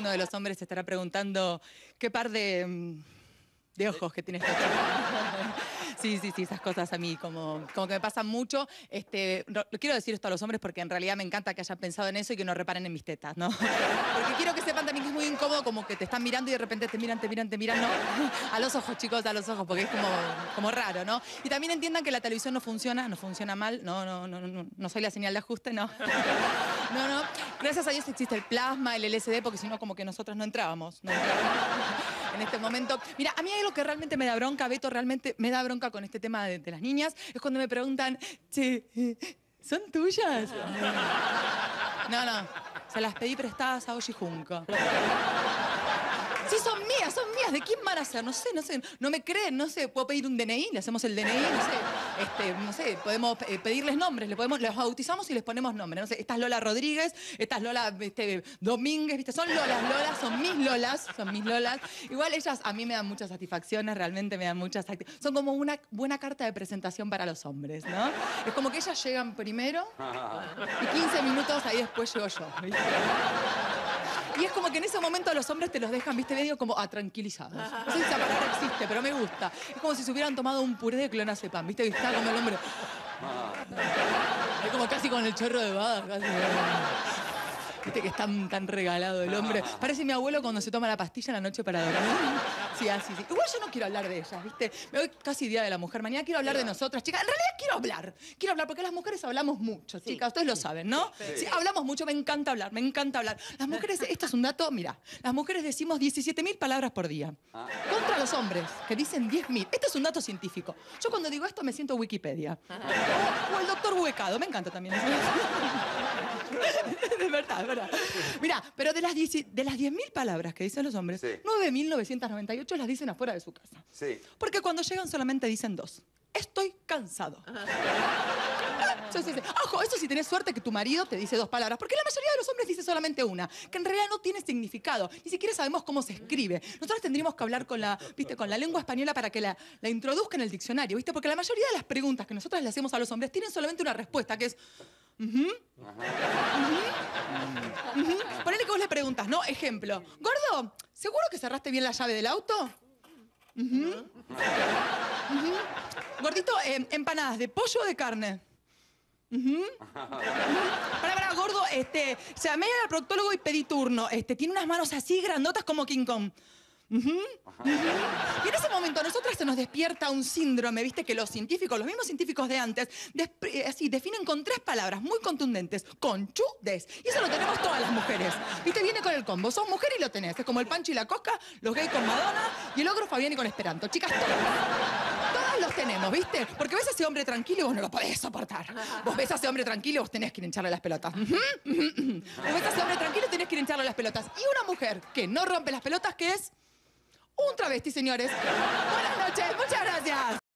Uno de los hombres se estará preguntando qué par de ojos que tiene esta chica. Sí, esas cosas a mí como que me pasan mucho. Lo quiero decir esto a los hombres porque en realidad me encanta que hayan pensado en eso y que no reparen en mis tetas, ¿no? Porque quiero que sepan también que es muy incómodo como que te están mirando y de repente te miran, ¿no? A los ojos, chicos, a los ojos, porque es como raro, ¿no? Y también entiendan que la televisión no funciona mal. No soy la señal de ajuste, no. No. Gracias a Dios existe el plasma, el LSD, porque si no, como que nosotros no entrábamos. En este momento. Mira, a mí hay algo que realmente me da bronca, Beto, realmente me da bronca con este tema de las niñas, es cuando me preguntan, che, ¿son tuyas? No, se las pedí prestadas a Oji Junco. Sí, son mías, ¿de quién van a ser? No sé, no me creen, no sé, puedo pedir un DNI, le hacemos el DNI, no sé, podemos pedirles nombres, les bautizamos y les ponemos nombres, no sé, esta es Lola Rodríguez, esta es Lola Domínguez, ¿viste? Son Lolas, son mis Lolas. Igual ellas a mí me dan muchas satisfacciones, realmente me dan muchas satisfacciones. Son como una buena carta de presentación para los hombres, ¿no? Es como que ellas llegan primero y 15 minutos ahí después llego yo, ¿viste? Y es como que en ese momento los hombres te los dejan, viste, medio como tranquilizados. No sé si esa palabra existe, pero me gusta. Es como si se hubieran tomado un puré de clonazepam, viste, que está como el hombre. Es como casi con el chorro de bada, casi. Viste que está tan regalado el hombre. Parece mi abuelo cuando se toma la pastilla en la noche para dormir. Sí, así. Igual yo no quiero hablar de ellas, ¿viste? Me voy casi Día de la Mujer. Mañana quiero hablar de nosotras, chicas. En realidad quiero hablar porque las mujeres hablamos mucho, chicas. Ustedes lo saben, ¿no? Sí, hablamos mucho, me encanta hablar. Las mujeres, esto es un dato, mira, las mujeres decimos 17.000 palabras por día. Contra los hombres, que dicen 10.000. Este es un dato científico. Yo cuando digo esto me siento Wikipedia. O el doctor Huecado, me encanta también. Es verdad. Mirá, pero de las 10.000 palabras que dicen los hombres, sí, 9.998 las dicen afuera de su casa. Sí. Porque cuando llegan solamente dicen 2. Estoy cansado. Sí. Ojo, eso si tenés suerte que tu marido te dice 2 palabras, porque la mayoría de los hombres dice solamente una, que en realidad no tiene significado. Ni siquiera sabemos cómo se escribe. Nosotros tendríamos que hablar con la lengua española para que la introduzca en el diccionario, ¿viste? Porque la mayoría de las preguntas que nosotros le hacemos a los hombres tienen solamente una respuesta, que es... Ponele que vos le preguntas, ¿no? Ejemplo. Gordo, ¿seguro que cerraste bien la llave del auto? Gordito, empanadas, ¿de pollo o de carne? Pará, gordo, llamé al proctólogo y pedí turno. Tiene unas manos así grandotas como King Kong. Y en ese momento a nosotras se nos despierta un síndrome, viste, que los mismos científicos de antes, así definen con 3 palabras muy contundentes: conchudes. Y eso lo tenemos todas las mujeres. Viste, viene con el combo. Sos mujer y lo tenés. Es como el Pancho y la Cosca, los gays con Madonna y el ogro Fabiani con Esperanto. Chicas, todas los tenemos, ¿viste? Porque ves a ese hombre tranquilo y vos no lo podés soportar. Vos ves a ese hombre tranquilo y vos tenés que ir a hincharle las pelotas. Vos ves a ese hombre tranquilo y tenés que ir a hincharle las pelotas. Y una mujer que no rompe las pelotas, ¿qué es? Un travesti, señores. Buenas noches, muchas gracias.